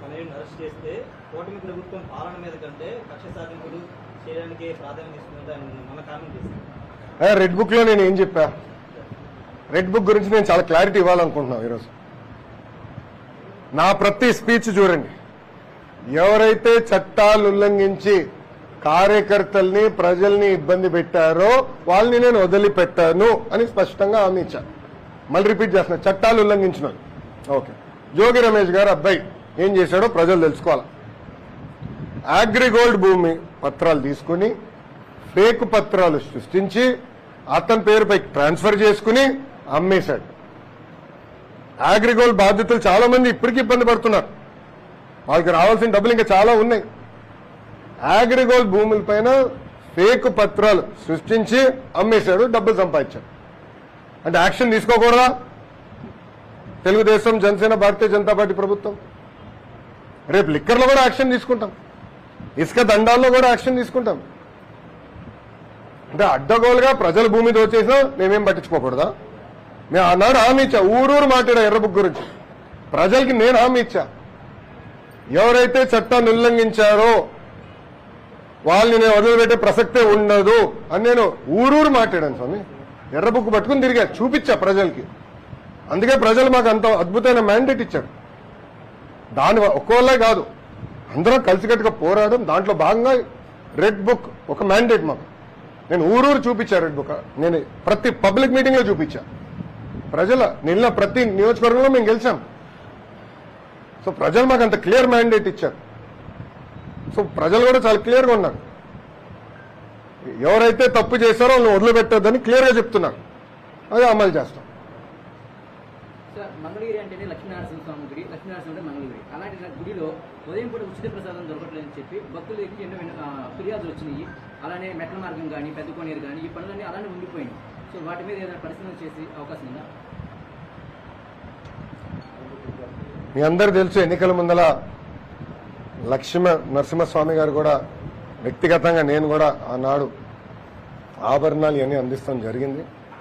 కమిటీని అరెస్ట్ చేస్తే కూటమి ప్రభుత్వం పాలన మీద కంటే కక్ష సాధింపులు చేయడానికి ప్రాధాన్యత ఇస్తుందని మన కామెంట్ చేశారు. రెడ్ బుక్ లో నేను ఏం చెప్పా? రెడ్ బుక్ గురించి నేను చాలా క్లారిటీ ఇవ్వాలనుకుంటున్నాను ఈరోజు. నా ప్రతి స్పీచ్ చూడండి, ఎవరైతే చట్టాలు ఉల్లంఘించి కార్యకర్తల్ని ప్రజల్ని ఇబ్బంది పెట్టారో వాళ్ళని నేను వదిలిపెట్టాను అని స్పష్టంగా హామీ ఇచ్చాను. మళ్ళీ రిపీట్ చేస్తున్నా, చట్టాలు ఉల్లంఘించిన ఓకే. జోగి రమేష్ గారు అబ్బాయి ఏం చేశాడో ప్రజలు తెలుసుకోవాలి. అగ్రిగోల్డ్ భూమి పత్రాలు తీసుకుని ఫేక్ పత్రాలు సృష్టించి అతని పేరుపై ట్రాన్స్ఫర్ చేసుకుని అమ్మేశాడు. అగ్రిగోల్డ్ బాధితులు చాలా మంది ఇప్పటికీ ఇబ్బంది పడుతున్నారు. వాళ్ళకి రావాల్సిన డబ్బులు ఇంకా చాలా ఉన్నాయి. అగ్రిగోల్డ్ భూములపైన ఫేక్ పత్రాలు సృష్టించి అమ్మేశాడు, డబ్బులు సంపాదించాడు. అంటే యాక్షన్ తీసుకోకూడదా తెలుగుదేశం, జనసేన, భారతీయ జనతా పార్టీ ప్రభుత్వం? రేపు లిక్కర్లో కూడా యాక్షన్ తీసుకుంటాం, ఇసుక దండాల్లో కూడా యాక్షన్ తీసుకుంటాం. అంటే అడ్డగోలుగా ప్రజల భూమి దోచేసినా మేమేం పట్టించుకోకూడదా? నేను ఆనాడు హామీ ఇచ్చా, ఊరూరు మాట్లాడా ఎర్ర బుక్ గురించి. ప్రజలకి నేను హామీ ఇచ్చా, ఎవరైతే చట్టాన్ని ఉల్లంఘించారో వాళ్ళని నేను వదిలిపెట్టే ప్రసక్తే ఉండదు అని నేను ఊరూరు మాట్లాడాను స్వామి. ఎర్ర బుక్ పట్టుకుని తిరిగా చూపించా ప్రజలకి. అందుకే ప్రజలు మాకు అంత అద్భుతమైన మ్యాండేట్ ఇచ్చారు. దాని ఒక్కోళ్ళే కాదు, అందరం కలిసికట్టుగా పోరాడడం. దాంట్లో భాగంగా రెడ్ బుక్ ఒక మ్యాండేట్ మాకు. నేను ఊరూరు చూపించా రెడ్ బుక్. నేను ప్రతి పబ్లిక్ మీటింగ్ లో చూపించా. ప్రజల నిన్న ప్రతి నియోజకవర్గంలో మేము గెలిచాం. సో ప్రజలు మాకు అంత క్లియర్ మ్యాండేట్ ఇచ్చారు. సో ప్రజలు కూడా చాలా క్లియర్గా ఉన్నారు. ఎవరైతే తప్పు చేశారో వాళ్ళని వదిలిపెట్టొద్దని క్లియర్గా చెప్తున్నారు. అదే అమలు చేస్తాం. మంగళగిరి అంటేనే లక్ష్మీనారాయణ స్వామి గుడి, లక్ష్మీనారాయణ అంటే మంగళగిరి. అలాంటి గుడిలో ఉదయం పూట ఉచిత ప్రసాదం దొరకట్లేదని చెప్పి భక్తులకి ఎన్నో ఫిర్యాదులు వచ్చినాయి. అలానే మెట్ల మార్గం కానీ, పెద్ద కోనేరు కానీ ఈ పనులన్నీ అలానే ఉండిపోయినాయి. సో వాటి మీద ఏదైనా పరిశీలన చేసే అవకాశం ఉందా? మీ అందరు తెలుసు, ఎన్నికల ముందల నరసింహస్వామి గారు కూడా వ్యక్తిగతంగా నేను కూడా ఆనాడు ఆభరణాలు ఇవన్నీ అందిస్తాం జరిగింది.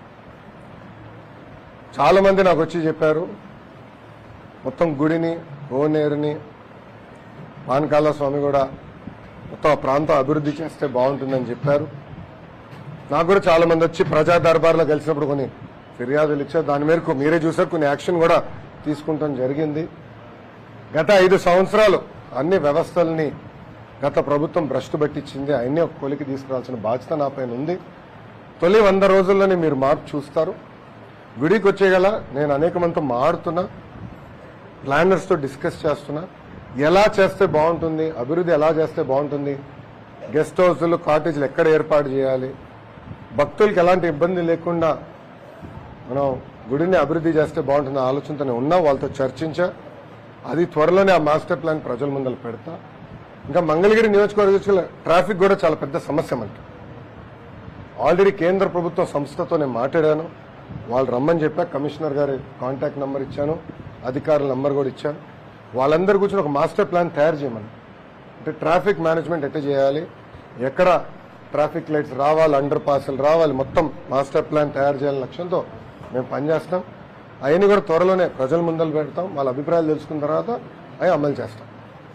చాలా మంది నాకు వచ్చి చెప్పారు, మొత్తం గుడిని, కోనేరుని, పానకాల స్వామి కూడా మొత్తం ఆ ప్రాంతం అభివృద్ధి చేస్తే బాగుంటుందని చెప్పారు. నాకు కూడా చాలా మంది వచ్చి ప్రజా దర్బార్లో కలిసినప్పుడు కొన్ని ఫిర్యాదులు ఇచ్చారు. దాని మేరకు మీరే చూసారు, కొన్ని యాక్షన్ కూడా తీసుకుంటాం జరిగింది. గత 5 సంవత్సరాలు అన్ని వ్యవస్థల్ని గత ప్రభుత్వం భ్రష్టు పట్టించింది. అవన్నీ ఒక కొలికి తీసుకురావాల్సిన బాధ్యత నా పైన ఉంది. తొలి 100 రోజుల్లోనే మీరు మార్పు చూస్తారు. గుడికి వచ్చేగల నేను అనేక మందితో మాడుతున్నా, ప్లానర్స్తో డిస్కస్ చేస్తున్నా, ఎలా చేస్తే బాగుంటుంది, అభివృద్ధి ఎలా చేస్తే బాగుంటుంది, గెస్ట్ హౌస్లు, కాటేజీలు ఎక్కడ ఏర్పాటు చేయాలి, భక్తులకి ఎలాంటి ఇబ్బంది లేకుండా మనం గుడిని అభివృద్ధి చేస్తే బాగుంటుంది ఆలోచనతోనే ఉన్నా. వాళ్ళతో చర్చించా. అది త్వరలోనే ఆ మాస్టర్ ప్లాన్ ప్రజల ముందర పెడతా. ఇంకా మంగళగిరి నియోజకవర్గ ట్రాఫిక్ కూడా చాలా పెద్ద సమస్య మనకి. ఆల్రెడీ కేంద్ర ప్రభుత్వ సంస్థతో నేను మాట్లాడాను, వాళ్ళు రమ్మని చెప్పా. కమిషనర్ గారి కాంటాక్ట్ నెంబర్ ఇచ్చాను, అధికారుల నెంబర్ కూడా ఇచ్చాను. వాళ్ళందరూ కూర్చొని ఒక మాస్టర్ ప్లాన్ తయారు చేయమని. అంటే ట్రాఫిక్ మేనేజ్మెంట్ ఎట్లా చేయాలి, ఎక్కడ ట్రాఫిక్ లైట్స్ రావాలి, అండర్ పాస్లు రావాలి, మొత్తం మాస్టర్ ప్లాన్ తయారు చేయాలని లక్ష్యంతో మేము పనిచేస్తాం. అవన్నీ కూడా త్వరలోనే ప్రజల ముందర పెడతాం. వాళ్ళ అభిప్రాయాలు తెలుసుకున్న తర్వాత అవి అమలు చేస్తాం.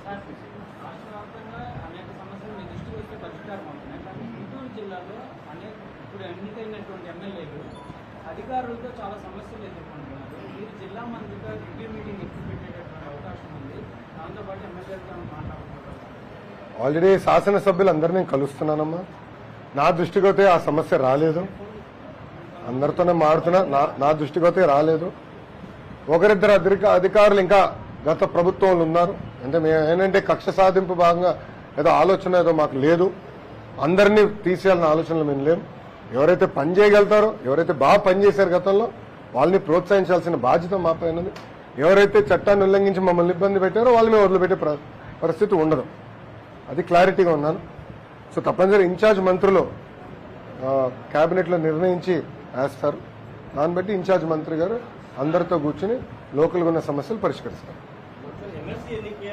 అధికారులతో చాలా సమస్యలు ఎదుర్కొంటున్నారు. మీరు జిల్లా మంత్రిగా రివ్యూ మీటింగ్ ఎప్పుడు పెట్టేటటువంటి అవకాశం ఉంది, దాంతోపాటు ఎమ్మెల్యేలతో మాట్లాడుతున్నారు. ఆల్రెడీ శాసనసభ్యులు అందరూ నేను కలుస్తున్నానమ్మా. నా దృష్టికి అయితే ఆ సమస్య రాలేదు. అందరితోనే మాడుతున్నా, నా దృష్టికి అయితే రాలేదు. ఒకరిద్దరు అధికారులు ఇంకా గత ప్రభుత్వంలో ఉన్నారు. అంటే మేము ఏంటంటే కక్ష సాధింపు భాగంగా ఏదో ఆలోచన ఏదో మాకు లేదు. అందరినీ తీసేయాలన్న ఆలోచనలు మేము లేము. ఎవరైతే పని చేయగలుగుతారో, ఎవరైతే బాగా పనిచేశారు గతంలో, వాళ్ళని ప్రోత్సహించాల్సిన బాధ్యత మా పైన ఉంది. ఎవరైతే చట్టాన్ని ఉల్లంఘించి మమ్మల్ని ఇబ్బంది పెట్టారో వాళ్ళని వదిలిపెట్టే పరిస్థితి ఉండదు. అది క్లారిటీగా ఉన్నాను. సో తప్పనిసరి ఇన్ఛార్జ్ మంత్రులు కేబినెట్లో నిర్ణయించి వేస్తారు. దాన్ని బట్టి ఇన్ఛార్జ్ మంత్రి గారు అందరితో కూర్చుని లోకల్గా ఉన్న సమస్యలు పరిష్కరిస్తారు.